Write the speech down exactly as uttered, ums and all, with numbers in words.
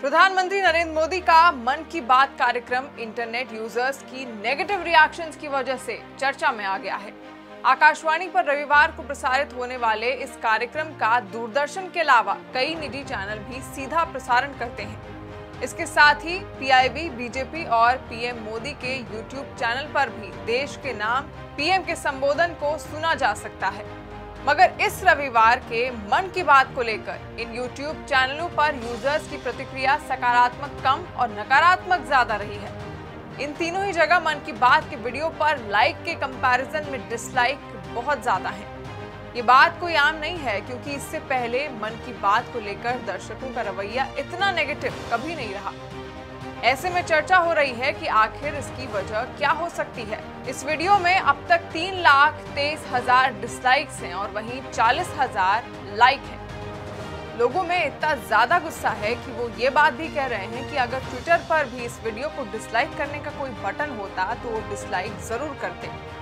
प्रधानमंत्री नरेंद्र मोदी का मन की बात कार्यक्रम इंटरनेट यूजर्स की नेगेटिव रिएक्शंस की वजह से चर्चा में आ गया है। आकाशवाणी पर रविवार को प्रसारित होने वाले इस कार्यक्रम का दूरदर्शन के अलावा कई निजी चैनल भी सीधा प्रसारण करते हैं। इसके साथ ही पीआईबी, बीजेपी और पीएम मोदी के यूट्यूब चैनल पर भी देश के नाम पीएम के संबोधन को सुना जा सकता है। मगर इस रविवार के मन की बात को लेकर इन यूट्यूब चैनलों पर यूजर्स की प्रतिक्रिया सकारात्मक कम और नकारात्मक ज्यादा रही है। इन तीनों ही जगह मन की बात के वीडियो पर लाइक के कंपैरिजन में डिसलाइक बहुत ज्यादा है। ये बात कोई आम नहीं है, क्योंकि इससे पहले मन की बात को लेकर दर्शकों का रवैया इतना नेगेटिव कभी नहीं रहा। ऐसे में चर्चा हो रही है कि आखिर इसकी वजह क्या हो सकती है। इस वीडियो में अब तक तीन लाख तेईस हजार डिसलाइक्स हैं और वहीं चालीस हजार लाइक हैं। लोगों में इतना ज्यादा गुस्सा है कि वो ये बात भी कह रहे हैं कि अगर ट्विटर पर भी इस वीडियो को डिसलाइक करने का कोई बटन होता तो वो डिसलाइक जरूर करते।